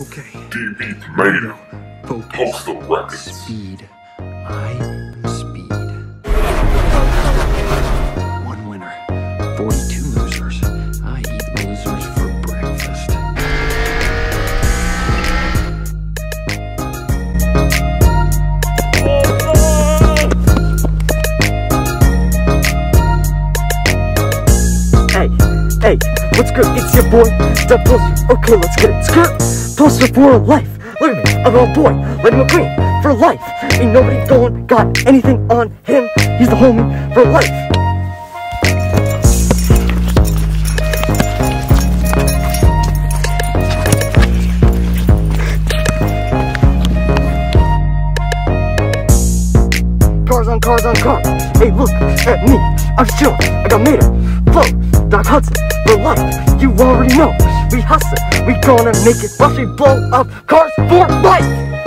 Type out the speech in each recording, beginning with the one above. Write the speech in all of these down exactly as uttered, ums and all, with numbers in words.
Okay. Dee Beats made it. Pohlster Records. Speed. I am speed. One winner. forty-two losers. I eat losers for breakfast. Hey, hey, what's good? It's your boy, the Pohlster. Okay, let's get it. Skirt. Pohlster for life. Look at me, I'm a boy, like McQueen, for life. Ain't nobody going, got anything on him. He's the homie for life. Cars on cars on cars. Hey, look at me. I'm just chillin'. I got Mater, Flo, Doc Hudson for life. You already know. We hustle. We gonna make it. Watch me blow up cars for life.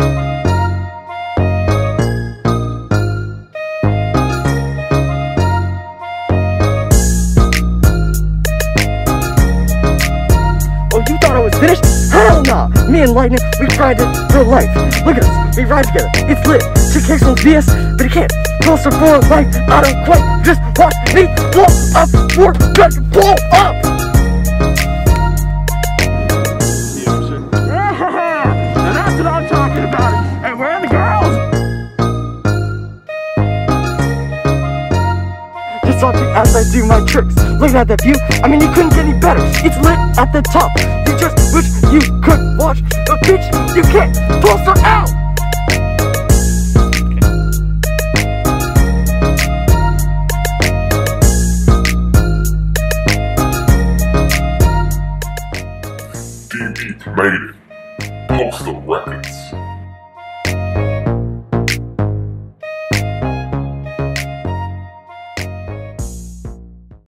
Oh, you thought I was finished? Hell nah! Me and Lightning, we ride it for life. Look at us, we ride together. It's lit. She kicks on B S, but he can't. Pohlster for life. I don't quite just watch me blow up. We're gonna blow up. Yeah, now that's what I'm talking about. And where are the girls? Just watching as I do my tricks. Looking at that view, I mean you couldn't get any better. It's lit at the top. You just wish you could watch, but bitch, you can't. Pohlster out. Dee Beats made it. Pohlster Records.